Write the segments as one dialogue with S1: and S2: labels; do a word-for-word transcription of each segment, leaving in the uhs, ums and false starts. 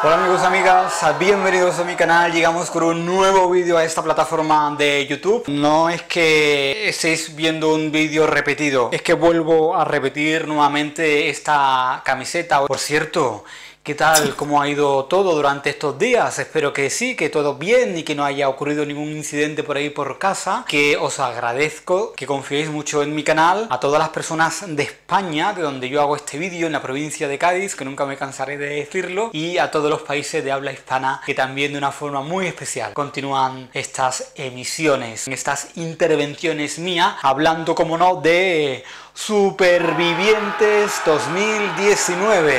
S1: Hola amigos y amigas, bienvenidos a mi canal. Llegamos con un nuevo vídeo a esta plataforma de YouTube. No es que estéis viendo un vídeo repetido, es que vuelvo a repetir nuevamente esta camiseta. Por cierto, ¿qué tal? ¿Cómo ha ido todo durante estos días? Espero que sí, que todo bien y que no haya ocurrido ningún incidente por ahí por casa. Que os agradezco que confiéis mucho en mi canal. A todas las personas de España, de donde yo hago este vídeo, en la provincia de Cádiz, que nunca me cansaré de decirlo. Y a todos los países de habla hispana, que también de una forma muy especial continúan estas emisiones, estas intervenciones mías, hablando, como no, de Supervivientes dos mil diecinueve.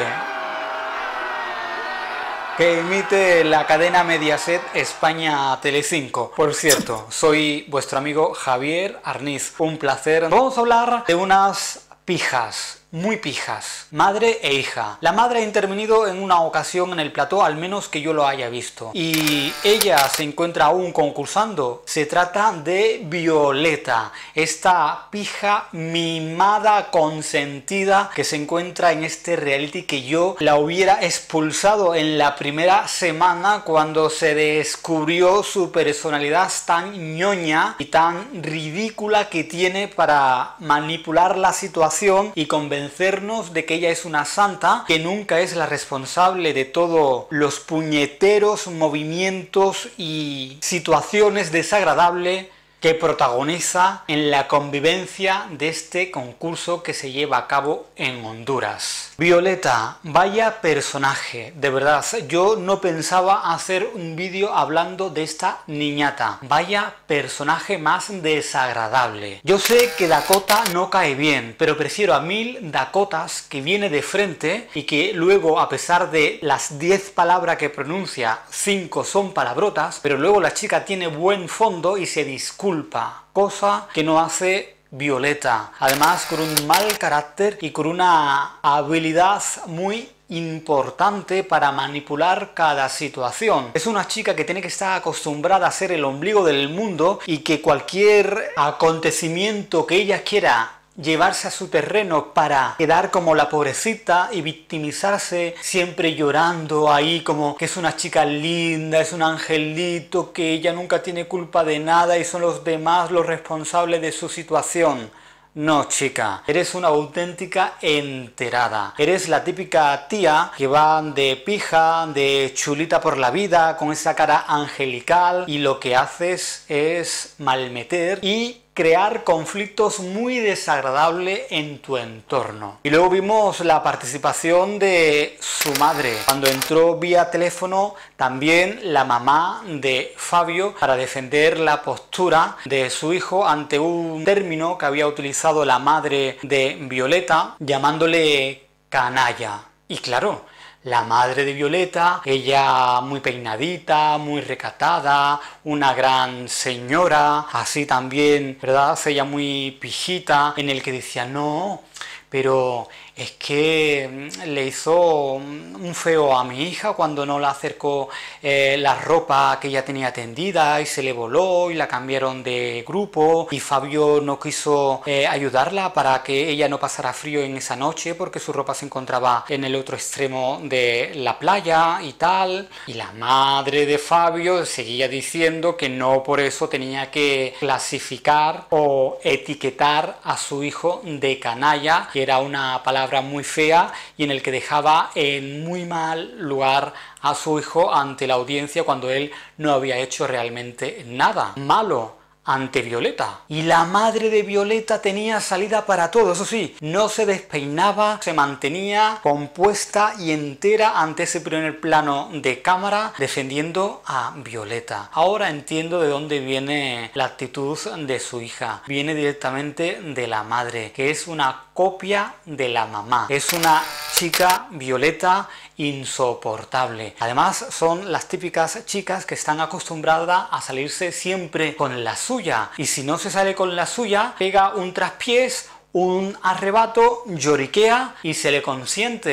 S1: Que emite la cadena Mediaset España Telecinco. Por cierto, soy vuestro amigo Javier Arniz. Un placer. Vamos a hablar de unas pijas, muy pijas, madre e hija. La madre ha intervenido en una ocasión en el plató, al menos que yo lo haya visto, y ella se encuentra aún concursando. Se trata de Violeta, esta pija mimada, consentida, que se encuentra en este reality, que yo la hubiera expulsado en la primera semana cuando se descubrió su personalidad tan ñoña y tan ridícula que tiene para manipular la situación y convencernos de que ella es una santa, que nunca es la responsable de todos los puñeteros movimientos y situaciones desagradables que protagoniza en la convivencia de este concurso que se lleva a cabo en Honduras. Violeta, vaya personaje, de verdad. Yo no pensaba hacer un vídeo hablando de esta niñata. Vaya personaje más desagradable. Yo sé que Dakota no cae bien, pero prefiero a mil Dakotas que viene de frente y que luego, a pesar de las diez palabras que pronuncia, cinco son palabrotas, pero luego la chica tiene buen fondo y se disculpa, cosa que no hace Violeta, además con un mal carácter y con una habilidad muy importante para manipular cada situación. Es una chica que tiene que estar acostumbrada a ser el ombligo del mundo y que cualquier acontecimiento que ella quiera llevarse a su terreno para quedar como la pobrecita y victimizarse, siempre llorando ahí como que es una chica linda, es un angelito, que ella nunca tiene culpa de nada y son los demás los responsables de su situación. No, chica, eres una auténtica enterada. Eres la típica tía que va de pija, de chulita por la vida, con esa cara angelical, y lo que haces es malmeter y crear conflictos muy desagradables en tu entorno. Y luego vimos la participación de su madre. Cuando entró vía teléfono, también la mamá de Fabio, para defender la postura de su hijo ante un término que había utilizado la madre de Violeta, llamándole canalla. Y claro, la madre de Violeta, ella muy peinadita, muy recatada, una gran señora, así también, ¿verdad? Ella muy pijita, en el que decía, no, pero es que le hizo un feo a mi hija cuando no le acercó eh, la ropa que ella tenía tendida y se le voló y la cambiaron de grupo, y Fabio no quiso eh, ayudarla para que ella no pasara frío en esa noche porque su ropa se encontraba en el otro extremo de la playa y tal. Y la madre de Fabio seguía diciendo que no por eso tenía que clasificar o etiquetar a su hijo de canalla, que era una palabra muy fea y en el que dejaba en muy mal lugar a su hijo ante la audiencia cuando él no había hecho realmente nada malo ante Violeta. Y la madre de Violeta tenía salida para todo, eso sí, no se despeinaba, se mantenía compuesta y entera ante ese primer plano de cámara defendiendo a Violeta. Ahora entiendo de dónde viene la actitud de su hija. Viene directamente de la madre, que es una copia de la mamá. Es una chica, Violeta, insoportable. Además, son las típicas chicas que están acostumbradas a salirse siempre con la suya. Y si no se sale con la suya, pega un traspiés, un arrebato, lloriquea y se le consiente.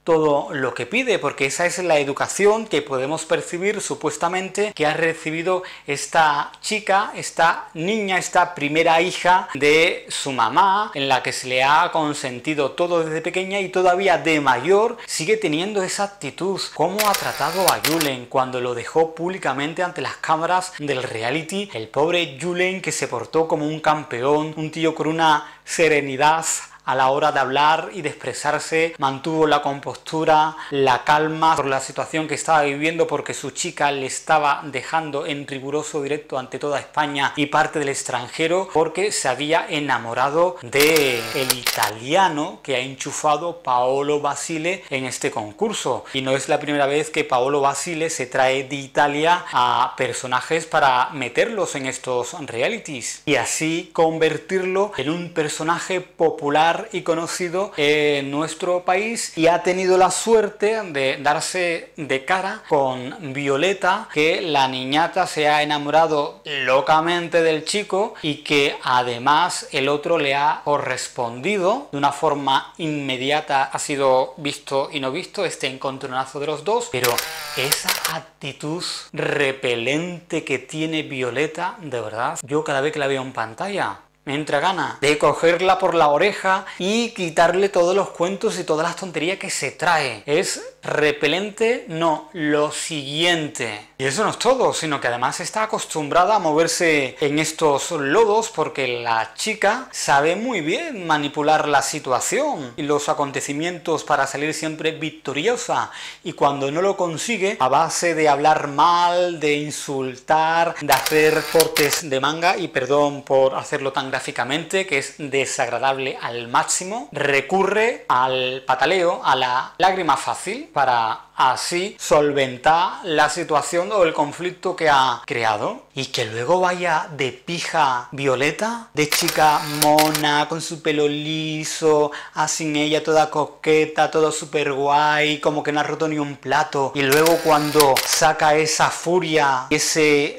S1: todo lo que pide, porque esa es la educación que podemos percibir supuestamente que ha recibido esta chica, esta niña, esta primera hija de su mamá, en la que se le ha consentido todo desde pequeña y todavía de mayor sigue teniendo esa actitud. ¿Cómo ha tratado a Julen cuando lo dejó públicamente ante las cámaras del reality? El pobre Julen, que se portó como un campeón, un tío con una serenidad a la hora de hablar y de expresarse, mantuvo la compostura, la calma por la situación que estaba viviendo, porque su chica le estaba dejando en riguroso directo ante toda España y parte del extranjero, porque se había enamorado de el italiano que ha enchufado Paolo Basile en este concurso. Y no es la primera vez que Paolo Basile se trae de Italia a personajes para meterlos en estos realities y así convertirlo en un personaje popular y conocido en nuestro país, y ha tenido la suerte de darse de cara con Violeta, que la niñata se ha enamorado locamente del chico y que además el otro le ha correspondido de una forma inmediata. Ha sido visto y no visto este encontronazo de los dos, pero esa actitud repelente que tiene Violeta, de verdad, yo cada vez que la veo en pantalla me entra gana de cogerla por la oreja y quitarle todos los cuentos y todas las tonterías que se trae. Es repelente, no, lo siguiente. Y eso no es todo, sino que además está acostumbrada a moverse en estos lodos, porque la chica sabe muy bien manipular la situación y los acontecimientos para salir siempre victoriosa, y cuando no lo consigue, a base de hablar mal, de insultar, de hacer cortes de manga, y perdón por hacerlo tan gráficamente, que es desagradable al máximo, recurre al pataleo, a la lágrima fácil, para así solventar la situación o el conflicto que ha creado. Y que luego vaya de pija Violeta, de chica mona, con su pelo liso, así en ella toda coqueta, todo súper guay, como que no ha roto ni un plato. Y luego cuando saca esa furia, ese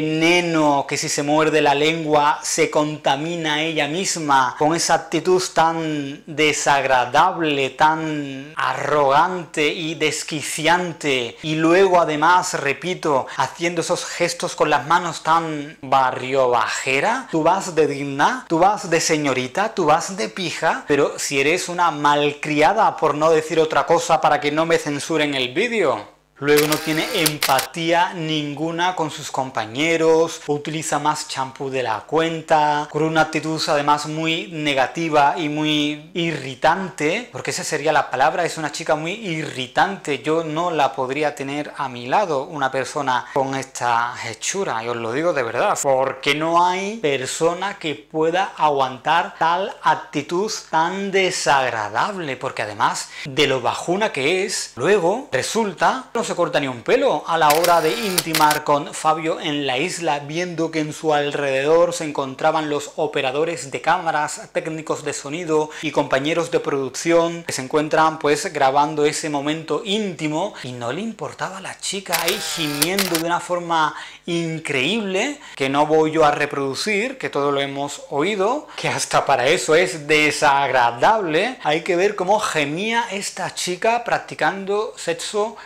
S1: veneno que si se muerde la lengua se contamina ella misma, con esa actitud tan desagradable, tan arrogante y desquiciante, y luego además, repito, haciendo esos gestos con las manos tan barrio bajera. Tú vas de digna, tú vas de señorita, tú vas de pija, pero si eres una malcriada, por no decir otra cosa para que no me censuren el vídeo. Luego no tiene empatía ninguna con sus compañeros, utiliza más champú de la cuenta, con una actitud además muy negativa y muy irritante, porque esa sería la palabra. Es una chica muy irritante. Yo no la podría tener a mi lado, una persona con esta hechura, y os lo digo de verdad, porque no hay persona que pueda aguantar tal actitud tan desagradable, porque además de lo bajuna que es, luego resulta no se corta ni un pelo a la hora de intimar con Fabio en la isla, viendo que en su alrededor se encontraban los operadores de cámaras, técnicos de sonido y compañeros de producción que se encuentran pues grabando ese momento íntimo, y no le importaba a la chica ahí gimiendo de una forma increíble que no voy yo a reproducir, que todo lo hemos oído, que hasta para eso es desagradable. Hay que ver cómo gemía esta chica practicando sexo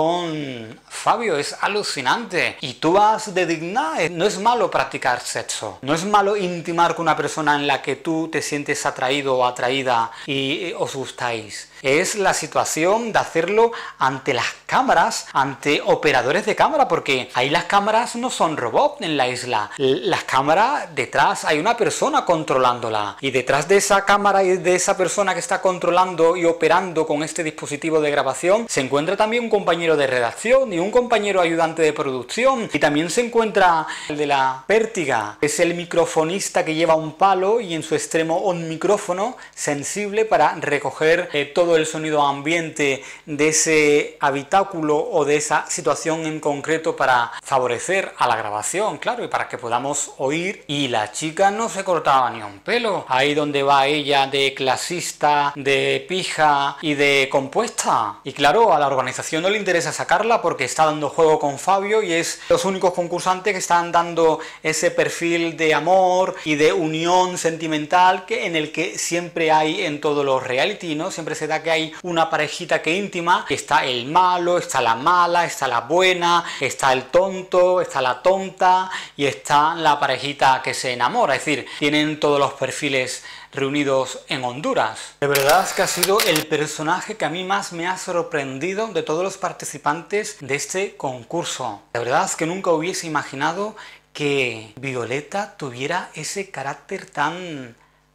S1: con Fabio, es alucinante. Y tú vas de digna. No es malo practicar sexo, no es malo intimar con una persona en la que tú te sientes atraído o atraída y os gustáis. Es la situación de hacerlo ante las cámaras, ante operadores de cámara, porque ahí las cámaras no son robots en la isla. Las cámaras, detrás hay una persona controlándola, y detrás de esa cámara y de esa persona que está controlando y operando con este dispositivo de grabación se encuentra también un compañero de redacción y un compañero ayudante de producción, y también se encuentra el de la pértiga, es el microfonista que lleva un palo y en su extremo un micrófono sensible para recoger eh, todo el sonido ambiente de ese habitáculo o de esa situación en concreto para favorecer a la grabación, claro, y para que podamos oír. Y la chica no se cortaba ni un pelo, ahí donde va ella de clasista, de pija y de compuesta. Y claro, a la organización no le interesa interesa sacarla porque está dando juego con Fabio y es los únicos concursantes que están dando ese perfil de amor y de unión sentimental que en el que siempre hay en todos los reality, ¿no? Siempre se da que hay una parejita que íntima, está el malo, está la mala, está la buena, está el tonto, está la tonta y está la parejita que se enamora, es decir, tienen todos los perfiles reunidos en Honduras. De verdad es que ha sido el personaje que a mí más me ha sorprendido de todos los participantes de este concurso. De verdad es que nunca hubiese imaginado que Violeta tuviera ese carácter tan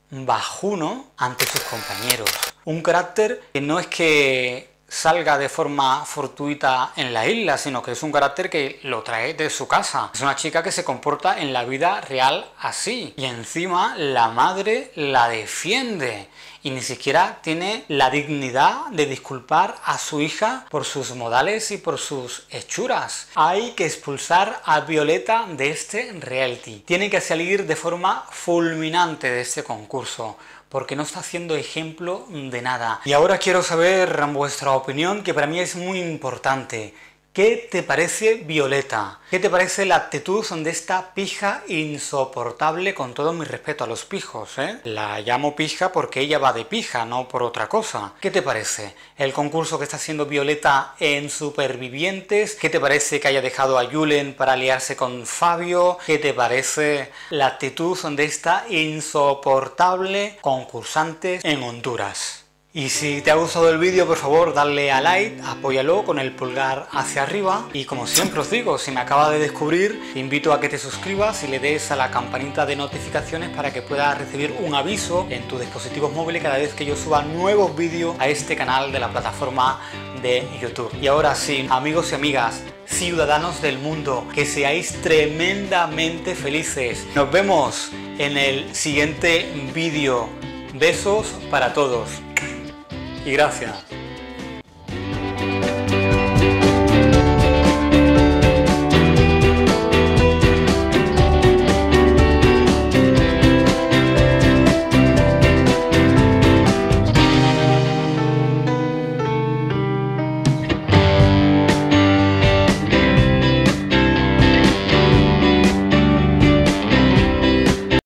S1: bajuno ante sus compañeros. Un carácter que no es que salga de forma fortuita en la isla, sino que es un carácter que lo trae de su casa. Es una chica que se comporta en la vida real así. Y encima la madre la defiende. Y ni siquiera tiene la dignidad de disculpar a su hija por sus modales y por sus hechuras. Hay que expulsar a Violeta de este reality. Tiene que salir de forma fulminante de este concurso, porque no está haciendo ejemplo de nada. Y ahora quiero saber vuestra opinión, que para mí es muy importante. ¿Qué te parece Violeta? ¿Qué te parece la actitud de esta pija insoportable, con todo mi respeto a los pijos, eh? La llamo pija porque ella va de pija, no por otra cosa. ¿Qué te parece el concurso que está haciendo Violeta en Supervivientes? ¿Qué te parece que haya dejado a Julen para aliarse con Fabio? ¿Qué te parece la actitud de esta insoportable concursante en Honduras? Y si te ha gustado el vídeo, por favor dale a like, apóyalo con el pulgar hacia arriba y como siempre os digo, si me acabas de descubrir, te invito a que te suscribas y le des a la campanita de notificaciones para que puedas recibir un aviso en tus dispositivos móviles cada vez que yo suba nuevos vídeos a este canal de la plataforma de YouTube. Y ahora sí, amigos y amigas, ciudadanos del mundo, que seáis tremendamente felices. Nos vemos en el siguiente vídeo. Besos para todos. Y gracias.